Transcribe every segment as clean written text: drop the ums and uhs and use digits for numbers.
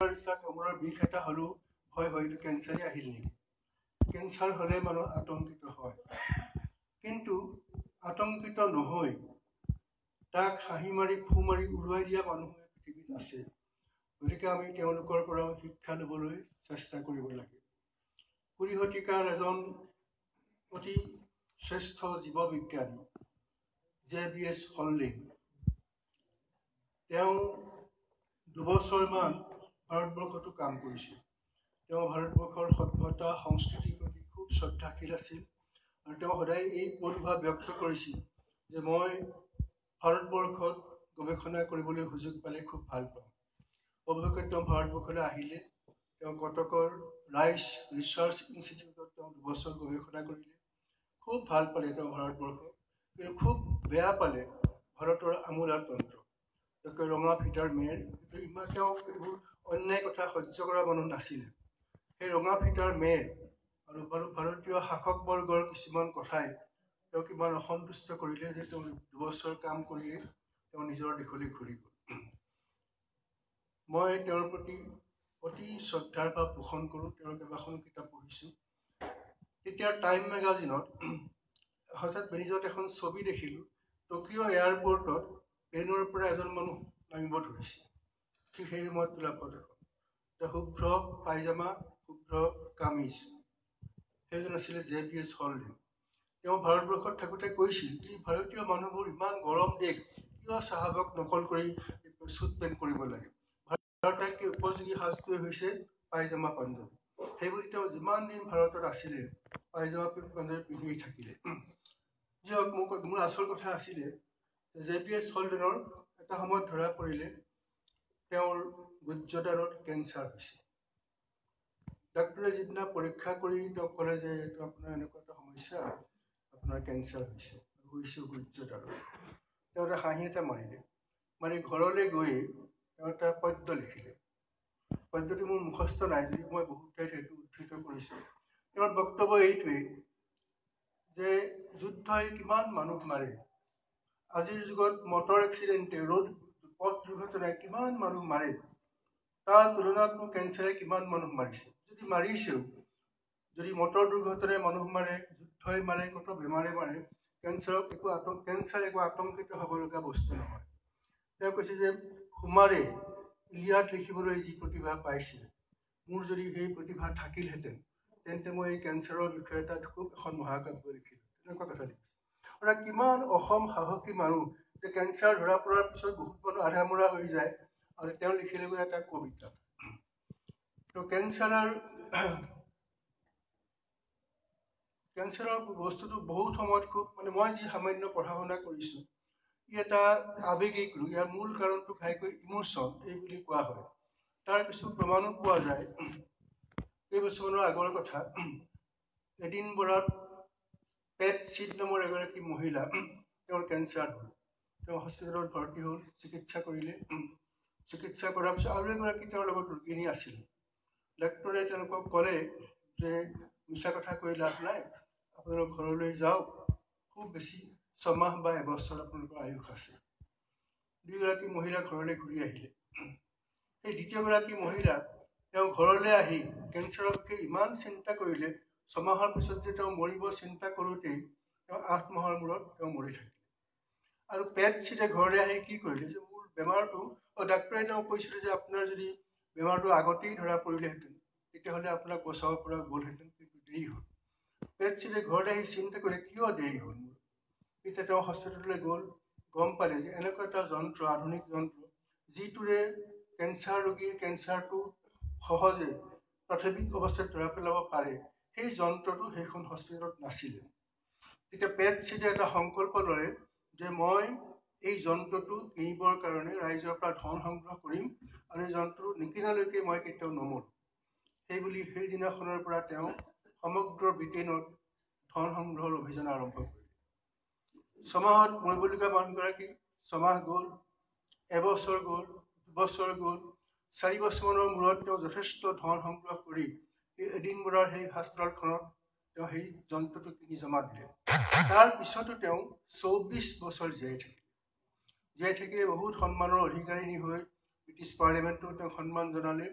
কমৰৰ বিষ এটা হ'লেও হয় হয়তো কেঞ্চাৰে আহিল নেকি। কেঞ্চাৰ হ'লে মানুহ আতংকিত হয়, কিন্তু আতংকিত নহৈ তাক হাঁহি মাৰি ফু মাৰি উৰুৱাই দিয়া মানুহে পৃথিৱীত আছে। গতিকে আমি তেওঁলোকৰ পৰা শিক্ষা ল'বলৈ চেষ্টা কৰিব লাগে। 20 শতিকাৰ এজন অতি শ্ৰেষ্ঠ জীৱ বিজ্ঞানী JBS হলডিং, তেওঁ 2 বছৰমান ভাৰতবৰ্ষতো কাম কৰিছিল। তেওঁ ভাৰতবৰ্ষৰ সভ্যতা সংস্কৃতিৰ প্ৰতি খুব শ্ৰদ্ধাশীল আছিল আৰু তেওঁ সদায় এই মনোভাৱ ব্যক্ত কৰিছিল যে মই ভাৰতবৰ্ষত গৱেষণা কৰিবলৈ সুযোগ পালে খুব ভাল পাম। অৱশেষত তেওঁ ভাৰতবৰ্ষলৈ আহিলে। তেওঁ কটকৰ ৰাইচ ৰিচাৰ্চ ইনষ্টিটিউটত তেওঁ 2 বছৰ গৱেষণা কৰিলে। খুব ভাল পালে তেওঁ ভাৰতবৰ্ষ, কিন্তু খুব বেয়া পালে ভাৰতৰ আমোলাতন্ত্ৰ। তেওঁ ৰঙা ফিটাৰ মেৰ, ইমান তেওঁ এইবোৰ অন্যায় কথা সহ্য কৰা মানুহ নাছিলে। সেই ৰঙা ফিটাৰ মেৰ আৰু ভাৰতীয় শাসকবৰ্গৰ কিছুমান কথাই তেওঁক ইমান অসন্তুষ্ট কৰিলে যে তেওঁ 2 বছৰ কাম কৰিয়ে তেওঁ নিজৰ দেশলৈ ঘূৰি গ'ল। মই তেওঁৰ প্ৰতি অতি শ্ৰদ্ধাৰ ভাৱ পোষণ কৰোঁ। তেওঁৰ কেইবাখনো কিতাপ পঢ়িছোঁ। তেতিয়া টাইম মেগাজিনত হঠাৎ বেনিজত এখন ছবি দেখিলোঁ। টকিঅ' এয়াৰপৰ্টত প্লেনৰ পৰা এজন মানুহ নামিব ধৰিছে। ঠিক সেই সময়ত তোলা ফটো এখন, শুভ্ৰ পায়জামা, শুভ্ৰ কামিজ। সেইজন আছিলে JBS হলডিং। তেওঁ ভাৰতবৰ্ষত থাকোঁতে কৈছিল যে ভাৰতীয় মানুহবোৰ ইমান গৰম দেশ, কিয় চাহাবক নকল কৰি চুট পেণ্ট কৰিব লাগে। ভাৰততকৈ উপযোগী সাজটোৱে হৈছে পায়জামা পাঞ্জাবী। সেইবুলি তেওঁ যিমান দিন ভাৰতত আছিলে পায়জামা পাঞ্জাবী পিন্ধিয়েই থাকিলে। যি হওক, মোৰ আচল কথা আছিলে JBS হলডিঙৰ এটা সময়ত ধৰা পৰিলে তেওঁৰ গুজ্জদাৰত কেঞ্চাৰ হৈছে। ডাক্তৰে যিদিনা পৰীক্ষা কৰি তেওঁক ক'লে যে এইটো আপোনাৰ এনেকুৱা এটা সমস্যা, আপোনাৰ কেঞ্চাৰ হৈছে গুজ্জদাৰত, তেওঁ এটা হাঁহি এটা মাৰিলে। মাৰি ঘৰলৈ গৈ তেওঁ এটা পদ্য লিখিলে। পদ্যটো মোৰ মুখস্থ নাই, যদি মই বহুত ঠাইত সেইটো উদ্ধৃত কৰিছোঁ। তেওঁৰ বক্তব্য এইটোৱেই যে যুদ্ধই কিমান মানুহ মাৰে, আজিৰ যুগত মটৰ এক্সিডেণ্টে, পথ দুৰ্ঘটনাই কিমান মানুহ মাৰে, তাৰ তুলনাত কেঞ্চাৰে কিমান মানুহ মাৰিছে। যদি মাৰিছেও, যদি মটৰ দুৰ্ঘটনাই মানুহ মাৰে, যুদ্ধই মাৰে, কত বেমাৰে মাৰে, কেঞ্চাৰ একো আতংকিত হ'ব লগা বস্তু নহয়। তেওঁ কৈছে যে সুমাৰে ইলিয়াড লিখিবলৈ যি প্ৰতিভা পাইছিল, মোৰ যদি সেই প্ৰতিভা থাকিলহেঁতেন তেন্তে মই এই কেঞ্চাৰৰ বিষয়ে এটা খুব এখন মহাকাব্য লিখিলোঁ। তেনেকুৱা কথা লিখিছে। আৰু কিমান অসম সাহসী মানুহ যে কেঞ্চাৰ ধৰা পৰাৰ পিছত বহুত মানুহ আধামৰা হৈ যায়, আৰু তেওঁ লিখিলেগৈ এটা কবিতা। তো কেঞ্চাৰৰ বস্তুটো বহুত সময়ত খুব মই যি সামান্য পঢ়া শুনা কৰিছোঁ, ই এটা আৱেগিক ৰোগ। ইয়াৰ মূল কাৰণটো ঘাইকৈ ইমোশ্যন এই বুলি কোৱা হয়। তাৰ কিছু প্ৰমাণো পোৱা যায়। কেইবছৰমানৰ আগৰ কথা, এডিনবৰাত পেট চিট নামৰ এগৰাকী মহিলা, তেওঁৰ কেঞ্চাৰ হ'ল। তেওঁ হস্পিটেলত ভৰ্তি হ'ল, চিকিৎসা কৰিলে। চিকিৎসা কৰাৰ পিছত আৰু এগৰাকী তেওঁৰ লগত ৰোগিনী আছিল। ডাক্তৰে তেওঁলোকক ক'লে যে মিছা কথা কৈ লাভ নাই, আপোনালোক ঘৰলৈ যাওক, খুব বেছি 6 মাহ বা এবছৰ আপোনালোকৰ আয়ুস আছে। 2গৰাকী মহিলা ঘৰলৈ ঘূৰি আহিলে। সেই দ্বিতীয়গৰাকী মহিলা তেওঁ ঘৰলৈ আহি কেঞ্চাৰৰ বিষয়ে ইমান চিন্তা কৰিলে, 6 মাহৰ পিছত যে তেওঁ মৰিব চিন্তা কৰোঁতেই তেওঁ 8 মাহৰ মূৰত তেওঁ মৰি থাকিলে। আৰু পেট চিটে ঘৰলৈ আহি কি কৰিলে যে মোৰ বেমাৰটো, ডাক্তৰে তেওঁ কৈছিলে যে আপোনাৰ যদি বেমাৰটো আগতেই ধৰা পৰিলেহেঁতেন তেতিয়াহ'লে আপোনাক বচাব পৰা গ'লহেঁতেন, কিন্তু দেৰি হ'ল। পেট চিটে ঘৰলৈ আহি চিন্তা কৰিলে কিয় দেৰি হ'ল মোৰ। তেতিয়া তেওঁ হস্পিটেললৈ গ'ল, গম পালে যে এনেকুৱা এটা যন্ত্ৰ, আধুনিক যন্ত্ৰ, যিটোৰে কেঞ্চাৰ ৰোগীৰ কেঞ্চাৰটো সহজে প্ৰাথমিক অৱস্থাত ধৰা পেলাব পাৰে, সেই যন্ত্ৰটো সেইখন হস্পিটেলত নাছিলে। তেতিয়া পেট চিটে এটা সংকল্প ল'লে যে মই এই যন্ত্ৰটো কিনিবৰ কাৰণে ৰাইজৰ পৰা ধন সংগ্ৰহ কৰিম, আৰু এই যন্ত্ৰটো নিকিনালৈকে মই কেতিয়াও নমৰোঁ। সেইবুলি সেইদিনাখনৰ পৰা তেওঁ সমগ্ৰ ব্ৰিটেইনত ধন সংগ্ৰহৰ অভিযান আৰম্ভ কৰিলে। 6 মাহত মৰিবলগীয়া মানুহগৰাকী 6 মাহ গ'ল, এবছৰ গ'ল, 2 বছৰ গ'ল, 4 বছৰমানৰ মূৰত তেওঁ যথেষ্ট ধন সংগ্ৰহ কৰি এই এডিনবৰাৰ সেই হাস্পতালখনত তেওঁ সেই যন্ত্ৰটো কিনি জমা দিলে। তাৰ পিছতো তেওঁ 24 বছৰ জীয়াই থাকিলে। বহুত সন্মানৰ অধিকাৰিণী হৈ ব্ৰিটিছ পাৰ্লিমেণ্টত তেওঁক সন্মান জনালে।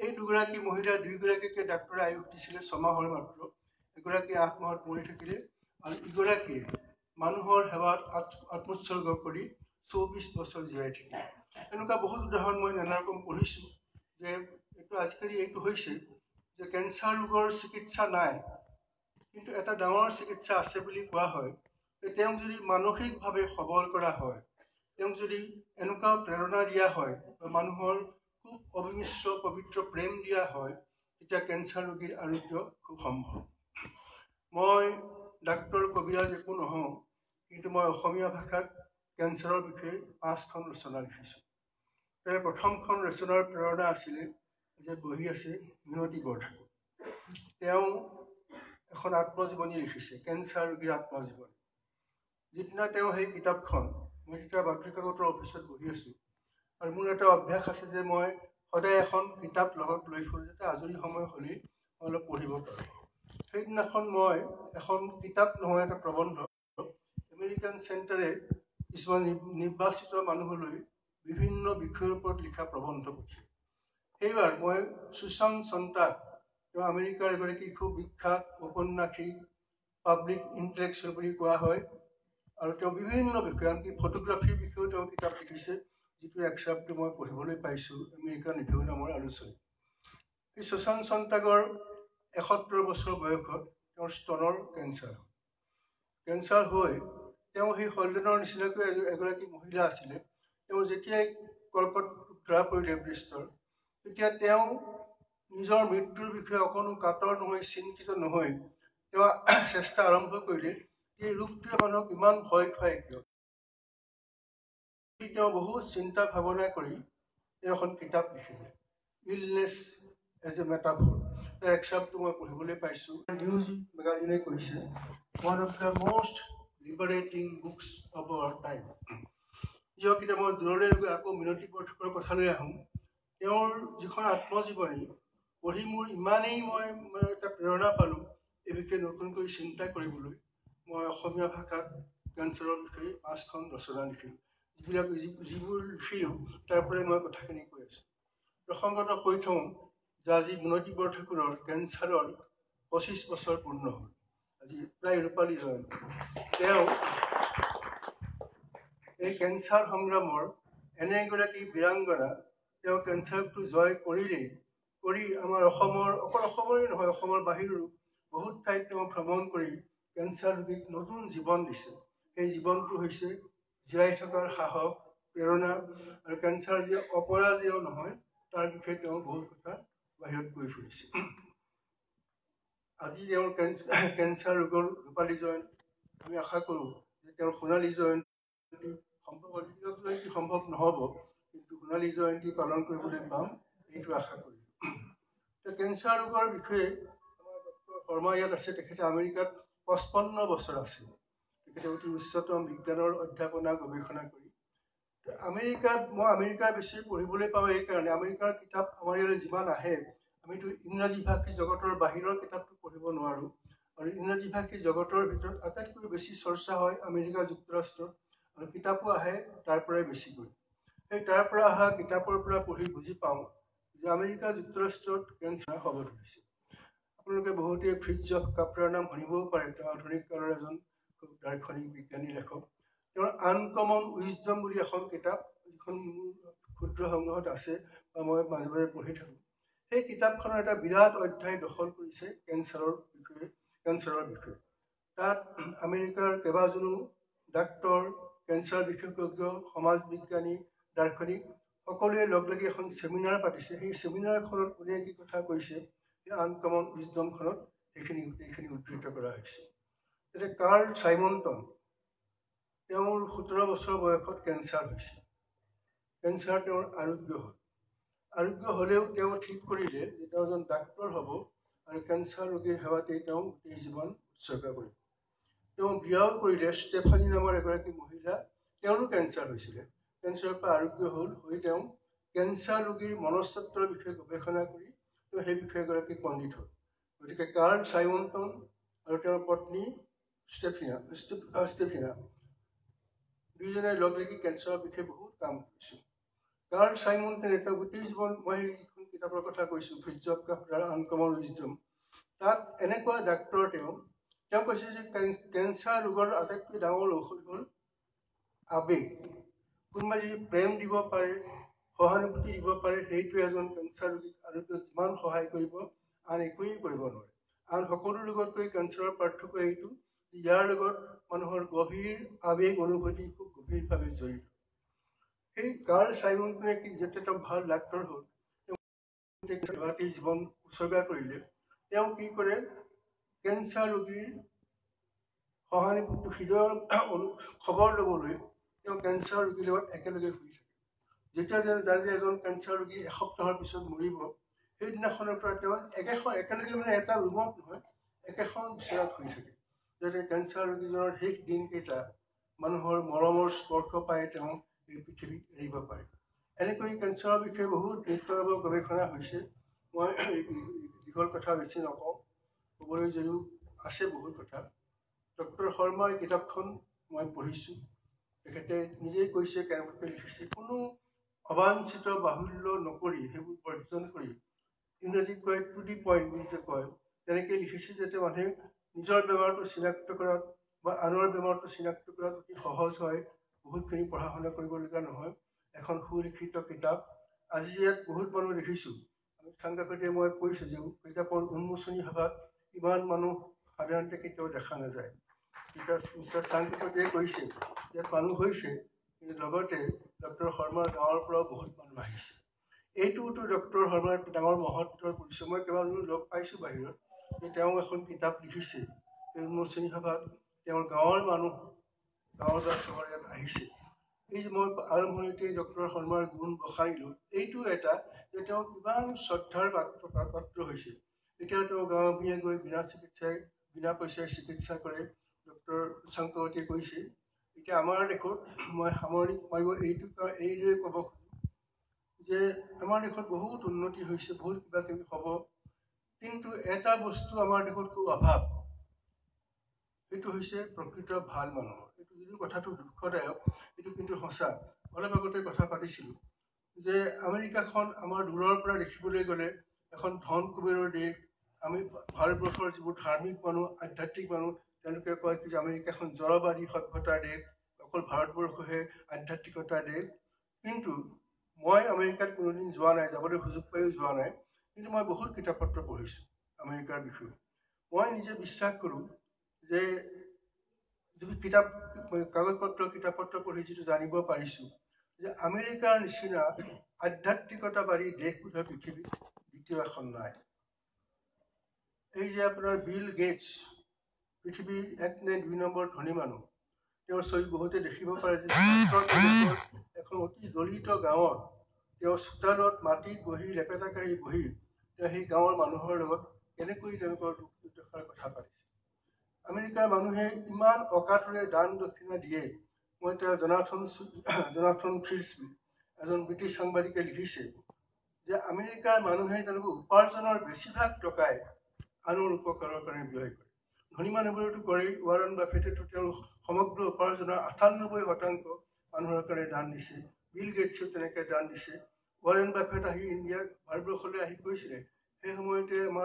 এই দুগৰাকী মহিলা দুয়োগৰাকীকে ডাক্তৰে আয়ুস দিছিলে 6 মাহৰ মাত্ৰ। এগৰাকী 8 মাহত মৰি থাকিলে আৰু ইগৰাকীয়ে মানুহৰ সেৱাত আত্মোৎসৰ্গ কৰি 24 বছৰ জীয়াই থাকিলে। এনেকুৱা বহুত উদাহৰণ মই নানা ৰকম পঢ়িছোঁ যে এইটো আজিকালি এইটো হৈছে যে কেঞ্চাৰ ৰোগৰ চিকিৎসা নাই, কিন্তু এটা ডাঙৰ চিকিৎসা আছে বুলি কোৱা হয়। তেওঁক যদি মানসিকভাৱে সবল কৰা হয়, তেওঁক যদি এনেকুৱা প্ৰেৰণা দিয়া হয়, মানুহৰ খুব অবিমিশ্ৰ পবিত্ৰ প্ৰেম দিয়া হয়, তেতিয়া কেঞ্চাৰ ৰোগীৰ আৰোগ্য খুব সম্ভৱ। মই ডাক্তৰ কবিৰাজ একো নহওঁ, কিন্তু মই অসমীয়া ভাষাত কেঞ্চাৰৰ বিষয়ে 5খন ৰচনা লিখিছোঁ। তাৰে প্ৰথমখন ৰচনাৰ প্ৰেৰণা আছিলে যে বহি আছে মিনতী বৰঠাকুৰ। তেওঁ এখন আত্মজীৱনী লিখিছে, কেঞ্চাৰ ৰোগীৰ আত্মজীৱনী। যিদিনা তেওঁ সেই কিতাপখন, মই তেতিয়া বাতৰি কাকতৰ অফিচত বহি আছোঁ, আৰু মোৰ এটা অভ্যাস আছে যে মই সদায় এখন কিতাপ লগত লৈ ফুৰোঁ, যাতে আজৰি সময় হ'লেই মই অলপ পঢ়িব পাৰোঁ। সেইদিনাখন মই এখন কিতাপ নহয়, এটা প্ৰবন্ধ আমেৰিকান চেণ্টাৰে কিছুমান নিৰ্বাচিত মানুহলৈ বিভিন্ন বিষয়ৰ ওপৰত লিখা প্ৰবন্ধ পঠিয়াই। সেইবাৰ মই সুশান্ত সন্তাক, তেওঁ আমেৰিকাৰ এগৰাকী খুব বিখ্যাত ঔপন্যাসিক, পাব্লিক ইণ্টেলেকচুৱেল বুলি কোৱা হয়, আৰু তেওঁ বিভিন্ন বিষয়, আনকি ফটোগ্ৰাফীৰ বিষয়েও তেওঁ কিতাপ লিখিছে, যিটো এক্সেপ্টটো মই পঢ়িবলৈ পাইছোঁ, আমেৰিকান ৰিভিউ নামৰ আলোচনী। এই সুশান্ত সন্তাকৰ 71 বছৰ বয়সত তেওঁৰ স্তনৰ কেঞ্চাৰ হৈ তেওঁ সেই হলডেনৰ নিচিনাকৈ এগৰাকী মহিলা আছিলে। তেওঁ যেতিয়াই কৰ্কট ধৰা পৰিলে বৃষ্টৰ, তেতিয়া তেওঁ নিজৰ মৃত্যুৰ বিষয়ে অকণো কাতৰ নহয়, চিন্তিত নহয়, তেওঁ চেষ্টা আৰম্ভ কৰিলে এই ৰোগটোৱে মানুহক ইমান ভয় খুৱাই কিয়। তেওঁ বহুত চিন্তা ভাৱনা কৰি তেওঁ এখন কিতাপ লিখিলে, ইলনেছ এজ এ মেটাফৰ। তাৰ এক্সেপ্টটো মই পঢ়িবলৈ পাইছোঁ। নিউজ মেগাজিনে কৈছে one of the most liberating books of our time. যিহক এতিয়া মই দূৰলৈ গৈ আকৌ মিনতী বৰঠাকুৰৰ কথালৈ আহোঁ। তেওঁৰ যিখন আত্মজীৱনী পঢ়ি মোৰ ইমানেই মই এটা প্ৰেৰণা পালোঁ এই বিষয়ে নতুনকৈ চিন্তা কৰিবলৈ। মই অসমীয়া ভাষাত কেঞ্চাৰৰ বিষয়ে 5খন ৰচনা লিখিলোঁ। যিবোৰ লিখিলোঁ তাৰ পৰাই মই কথাখিনি কৈ আছোঁ। প্ৰসংগত কৈ থওঁ যে আজি মিনতী বৰঠাকুৰৰ কেঞ্চাৰৰ 25 বছৰ পূৰ্ণ হ'ল। আজি প্ৰায় ৰূপালী জয়ন্তী। তেওঁ এই কেঞ্চাৰ সংগ্ৰামৰ এনে এগৰাকী বীৰাংগনা, তেওঁ কেঞ্চাৰটো জয় কৰি আমাৰ অসমৰ, অকল অসমৰে নহয়, অসমৰ বাহিৰৰো বহুত ঠাইত তেওঁ ভ্ৰমণ কৰি কেঞ্চাৰ ৰোগীক নতুন জীৱন দিছে। সেই জীৱনটো হৈছে জীয়াই থকাৰ সাহস, প্ৰেৰণা, আৰু কেঞ্চাৰ যে অপৰাজেয় নহয় তাৰ বিষয়ে তেওঁ বহুত কথা বাহিৰত কৈ ফুৰিছে। আজি তেওঁৰ কেঞ্চাৰ ৰোগৰ ৰূপালী জয়ন্তী। আমি আশা কৰোঁ যে তেওঁৰ সোণালী জয়ন্তী সম্ভৱ নহ'ব, কিন্তু সোণালী জয়ন্তী পালন কৰিবলৈ পাম, এইটো আশা কৰিছোঁ। কেঞ্চাৰ ৰোগৰ বিষয়ে আমাৰ ডক্টৰ শৰ্মা ইয়াত আছে, তেখেতে আমেৰিকাত 55 বছৰ আছে। তেখেতে অতি উচ্চতম বিজ্ঞানৰ অধ্যাপনা গৱেষণা কৰি মই আমেৰিকাৰ বেছি পঢ়িবলৈ পাওঁ। এইকাৰণে আমেৰিকাৰ কিতাপ আমাৰ ইয়ালৈ যিমান আহে, আমিতো ইংৰাজী ভাষী জগতৰ বাহিৰৰ কিতাপটো পঢ়িব নোৱাৰোঁ, আৰু ইংৰাজী ভাষী জগতৰ ভিতৰত আটাইতকৈ বেছি চৰ্চা হয় আমেৰিকা যুক্তৰাষ্ট্ৰত, আৰু কিতাপো আহে তাৰ পৰাই বেছিকৈ। সেই তাৰ পৰা অহা কিতাপৰ পৰা পঢ়ি বুজি পাওঁ যে আমেৰিকা যুক্তৰাষ্ট্ৰত কেঞ্চাৰ হ'ব ধৰিছে। আপোনালোকে বহুতেই ফ্ৰিটজফ কাপৰাৰ নাম শুনিবও পাৰে। তেওঁ আধুনিক কালৰ এজন খুব দাৰ্শনিক বিজ্ঞানী লেখক। তেওঁৰ আনকমন উইজডম বুলি এখন কিতাপ, যিখন মোৰ ক্ষুদ্ৰ সংগ্ৰহত আছে বা মই মাজে মাজে পঢ়ি থাকোঁ। সেই কিতাপখনৰ এটা বিৰাট অধ্যায় দখল কৰিছে কেঞ্চাৰৰ বিষয়ে। তাত আমেৰিকাৰ কেইবাজনো ডাক্তৰ, কেঞ্চাৰ বিশেষজ্ঞ, সমাজ বিজ্ঞানী, দাৰ্শনিক সকলোৱে লগ লাগি এখন ছেমিনাৰ পাতিছে। সেই ছেমিনাৰখনত কোনে কি কথা কৈছে, সেই আনকমন উইজডমখনত গোটেইখিনি উদ্ধৃত কৰা হৈছে। এতিয়া কাৰ্ল চাইমনটন, তেওঁৰ 17 বছৰ বয়সত কেঞ্চাৰ হৈছিল। কেঞ্চাৰ তেওঁৰ আৰোগ্য হ'লেও তেওঁ ঠিক কৰিলে যে তেওঁ এজন ডাক্তৰ হ'ব, আৰু কেঞ্চাৰ ৰোগীৰ সেৱাতেই তেওঁ গোটেই জীৱন উৎসৰ্গা কৰিব। তেওঁ বিয়াও কৰিলে। ষ্টেফানী নামৰ এগৰাকী মহিলা, তেওঁৰো কেঞ্চাৰ হৈছিলে। কেঞ্চাৰৰ পৰা আৰোগ্য হৈ তেওঁ কেঞ্চাৰ ৰোগীৰ মনস্তত্বৰ বিষয়ে গৱেষণা কৰি তেওঁ সেই বিষয়ে এগৰাকী পণ্ডিত হ'ল। গতিকে কাৰ্ল চাইমনটন আৰু তেওঁৰ পত্নী ষ্টেফিনা দুয়োজনে লগ লাগি কেঞ্চাৰৰ বিষয়ে বহুত কাম কৰিছিল। কাৰ্ল চাইমনটনে তেওঁ গোটেই জীৱন, মই এইখন কিতাপৰ কথা কৈছোঁ, ফ্ৰিজ অফ কাফৰাৰ আনকমন উইজডম, তাত এনেকুৱা ডাক্তৰ তেওঁ কৈছে যে কেঞ্চাৰ ৰোগৰ আটাইতকৈ ডাঙৰ ঔষধ হ'ল আবেগ। কোনোবাই যদি প্ৰেম দিব পাৰে, সহানুভূতি দিব পাৰে, সেইটোৱে এজন কেঞ্চাৰ ৰোগীক আৰোগ্য যিমান সহায় কৰিব, আন একোৱেই কৰিব নোৱাৰে। আন সকলো ৰোগতকৈ কেঞ্চাৰৰ পাৰ্থক্য এইটো, ইয়াৰ লগত মানুহৰ গভীৰ আবেগ অনুভূতি খুব গভীৰভাৱে জড়িত। সেই কাৰ্ল চাইমনে যেতিয়া তেওঁ ভাল ডাক্তৰ হ'ল, তেওঁ জীৱন উৎসৰ্গা কৰিলে। তেওঁ কি কৰে, কেঞ্চাৰ ৰোগীৰ সহানুভূতি হৃদয়ৰ খবৰ ল'বলৈ তেওঁ কেঞ্চাৰ ৰোগীৰ লগত একেলগে শুই থাকে। যেতিয়া যে এজন কেঞ্চাৰ ৰোগী এসপ্তাহৰ পিছত মৰিব, সেইদিনাখনৰ পৰা তেওঁ একেলগে মানে এটা ৰুমত নহয়, একেখন বিচনাত শুই থাকে, যাতে কেঞ্চাৰ ৰোগীজনৰ শেষ দিনকেইটা মানুহৰ মৰমৰ স্পৰ্শ পাই তেওঁ এই পৃথিৱীক এৰিব পাৰে। এনেকৈ কেঞ্চাৰৰ বিষয়ে বহুত নিত্যনৱ গৱেষণা হৈছে। মই দীঘল কথা বেছি নকওঁ, ক'বলৈ যদিও আছে বহুত কথা। ডক্টৰ শৰ্মাৰ কিতাপখন মই পঢ়িছোঁ। তেখেতে নিজেই কৈছে কেনেকৈ লিখিছে, কোনো অবাঞ্ছিত বাহুল্য নকৰি, সেইবোৰ বৰ্জন কৰি, ইংৰাজীত কয় টু দি পইণ্ট বুলি যে কয়, তেনেকৈ লিখিছে যাতে মানুহে নিজৰ বেমাৰটো চিনাক্ত কৰাত বা আনৰ বেমাৰটো চিনাক্ত কৰাত অতি সহজ হয়, বহুতখিনি পঢ়া শুনা কৰিবলগীয়া নহয়। এখন সুলিখিত কিতাপ। আজি ইয়াত বহুত মানুহ দেখিছোঁ, আমি সাংবাদিকতে মই কৈছোঁ যে কিতাপৰ উন্মোচনী সভাত ইমান মানুহ সাধাৰণতে কেতিয়াও দেখা নাযায়। মিষ্টাৰ চাংকটে কৈছে ইয়াত মানুহ হৈছে, কিন্তু লগতে ডক্টৰ শৰ্মাৰ গাঁৱৰ পৰাও বহুত মানুহ আহিছে। এইটোতো ডক্টৰ শৰ্মাৰ ডাঙৰ মহত্বৰ পৰিচয়। মই কেইবাজনো লগ পাইছোঁ বাহিৰত, যে তেওঁ এখন কিতাপ লিখিছে, এই উন্মোচনী সভাত তেওঁৰ গাঁৱৰ মানুহ, গাঁৱৰ বা চহৰ ইয়াত আহিছে। এই যে মই আৰম্ভণিতেই ডক্টৰ শৰ্মাৰ গুণ বখাৰিলোঁ, এইটো এটা যে তেওঁ কিমান শ্ৰদ্ধাৰ পাত্ৰ হৈছে। এতিয়া তেওঁ গাঁৱে ভূঞে গৈ বিনা পইচাই চিকিৎসা কৰে। ডক্টৰ চাংকটে কৈছে, এতিয়া আমাৰ দেশত মই সামৰণি মাৰিব এইদৰে ক'ব খোজোঁ যে আমাৰ দেশত বহুত উন্নতি হৈছে, বহুত কিবা কিবি হ'ব, কিন্তু এটা বস্তু আমাৰ দেশত খুব অভাৱ, সেইটো হৈছে প্ৰকৃত ভাল মানুহৰ। এইটো যদিও কথাটো দুঃখদায়ক, এইটো কিন্তু সঁচা। অলপ আগতে কথা পাতিছিলোঁ যে আমেৰিকাখন আমাৰ দূৰৰ পৰা দেখিবলৈ গ'লে এখন ধন কুবেৰৰ দেশ। আমি ভাৰতবৰ্ষৰ যিবোৰ ধাৰ্মিক মানুহ, আধ্যাত্মিক মানুহ, তেওঁলোকে কয় যে আমেৰিকাখন জড়বাদী সভ্যতাৰ দেশ, অকল ভাৰতবৰ্ষহে আধ্যাত্মিকতাৰ দেশ। কিন্তু মই আমেৰিকাত কোনোদিন যোৱা নাই, যাবলৈ সুযোগ পায়ো যোৱা নাই, কিন্তু মই বহুত কিতাপ পত্ৰ পঢ়িছোঁ আমেৰিকাৰ বিষয়ে। মই নিজে বিশ্বাস কৰোঁ যে যিটো কাগজ পত্ৰ কিতাপ পত্ৰ পঢ়ি যিটো জানিব পাৰিছোঁ, যে আমেৰিকাৰ নিচিনা আধ্যাত্মিকতাবাদী দেশ বোধহয় পৃথিৱীত দ্বিতীয় এখন নাই। এই যে আপোনাৰ বিল গেটছ, পৃথিৱীৰ 1 নে 2 নম্বৰ ধনী মানুহ, তেওঁৰ ছবি বহুতে দেখিব পাৰে যে এখন অতি দলিত গাঁৱত তেওঁ চোতালত মাটিত বহি, লেপেটাকাঢ়ি বহি তেওঁ সেই গাঁৱৰ মানুহৰ লগত কেনেকৈ তেওঁলোকৰ দুখ দুৰ্দশাৰ কথা পাতিছে। আমেৰিকাৰ মানুহে ইমান অকাতৰে দান দক্ষিণা দিয়ে। মই তেওঁ জনাথন ফিল্ডছ, এজন ব্ৰিটিছ সাংবাদিকে লিখিছে যে আমেৰিকাৰ মানুহে তেওঁলোকৰ উপাৰ্জনৰ বেছিভাগ টকাই আনৰ উপকাৰৰ কাৰণে ব্যয় কৰে। ধনী মানুহবোৰেতো কৰেই, ৱাৰেন বাফেটেতো তেওঁৰ সমগ্ৰ উপাৰ্জনৰ 98% মানুহৰ কাৰণে দান দিছে। বিল গেটছেও তেনেকৈ দান দিছে। ৱাৰেন বাফেট আহি ভাৰতবৰ্ষলৈ আহি কৈছিলে, সেই সময়তে আমাৰ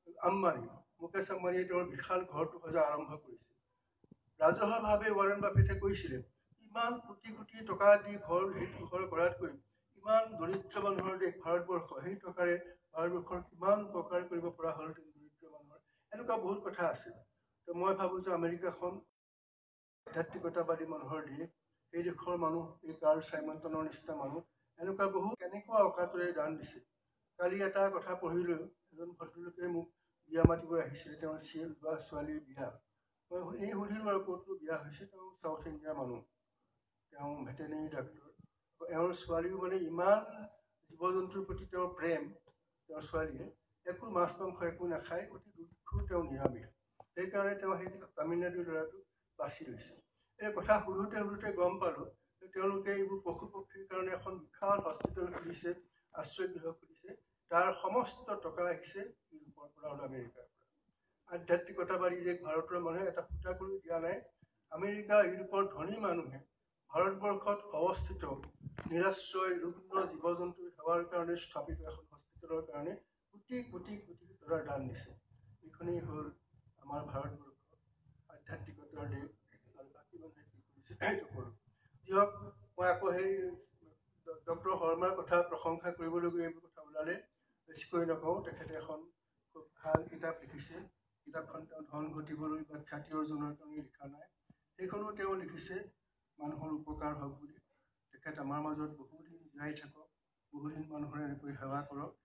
মুকেশ আম্বানীয়ে তেওঁৰ বিশাল ঘৰটো সজা আৰম্ভ কৰিছিল। ৰাজহুৱাভাৱে ৱাৰেন বাফেটে কৈছিলে, ইমান কোটি কোটি টকা দি সেইটো ঘৰ কৰাতকৈ ইমান দৰিদ্ৰ মানুহৰ দেশ ভাৰতবৰ্ষ, সেই টকাৰে ভাৰতবৰ্ষৰ কিমান উপকাৰ কৰিব পৰা হ'ল দৰিদ্ৰ মানুহৰ। এনেকুৱা বহুত কথা আছে। তো মই ভাবোঁ যে আমেৰিকাখন আধ্যাত্মিকতাবাদী মানুহৰ দেশ। এই দেশৰ মানুহ, এই কাৰ্ল চাইমনৰ নিচিনা মানুহ এনেকুৱা বহুত কেনেকুৱা অকাতৰে দান দিছে। কালি এটা কথা পঢ়িলোঁ, এজন ভদ্ৰলোকে মোক বিয়া মাতিব আহিছিলে, তেওঁৰ ছোৱালীৰ বিয়া। মই এই সুধিলোঁ আৰু ক'তো বিয়া হৈছে, তেওঁ চাউথ ইণ্ডিয়াৰ মানুহ, তেওঁ ভেটেনেৰী ডাক্তৰ। এওঁৰ ছোৱালীও মানে ইমান জীৱ জন্তুৰ প্ৰতি তেওঁৰ প্ৰেম, তেওঁৰ ছোৱালীয়ে একো মাছ মাংস একো নাখায়, অতি দুখো তেওঁ নিৰামিষ। সেইকাৰণে তেওঁ সেই তামিলনাডুৰ ল'ৰাটোক বাছি লৈছে। এই কথা সুধোতে গম পালোঁ যে তেওঁলোকে এইবোৰ পশু পক্ষীৰ কাৰণে এখন বিশাল হস্পিটেল খুলিছে, আশ্ৰয়গৃহ খুলিছে। তাৰ সমস্ত টকা আহিছে ইউৰোপৰ পৰা আৰু আমেৰিকাৰ পৰা। আধ্যাত্মিকতাবাদী দেশ ভাৰতৰ মানুহে এটা ফুটা কৰি দিয়া নাই। আমেৰিকা, ইউৰোপৰ ধনী মানুহে ভাৰতবৰ্ষত অৱস্থিত নিৰাশ্ৰয় ৰুগ্ন জীৱ জন্তুৰ সেৱাৰ কাৰণে স্থাপিত এখন হস্পিটেল অঞ্চলৰ কাৰণে কোটি কোটি কোটি ডলাৰ দান দিছে। এইখনেই হ'ল আমাৰ ভাৰতবৰ্ষ আধ্যাত্মিকতাৰ দেশ, আৰু বাকী মানুহে কি কৰিছে সেইটো কৰোঁ। যি হওক, মই আকৌ সেই ডক্টৰ শৰ্মাৰ কথা প্ৰশংসা কৰিবলগীয়া এইবোৰ কথা ওলালে বেছিকৈ নকওঁ। তেখেতে এখন খুব ভাল কিতাপ লিখিছে। কিতাপখন তেওঁ ধন ঘটিবলৈ বা খ্যাতি অৰ্জনৰ কাৰণে লিখা নাই, সেইখনো তেওঁ লিখিছে মানুহৰ উপকাৰ হওক বুলি। তেখেত আমাৰ মাজত বহুদিন জীয়াই থাকক, বহুদিন মানুহৰ এনেকৈ সেৱা কৰক।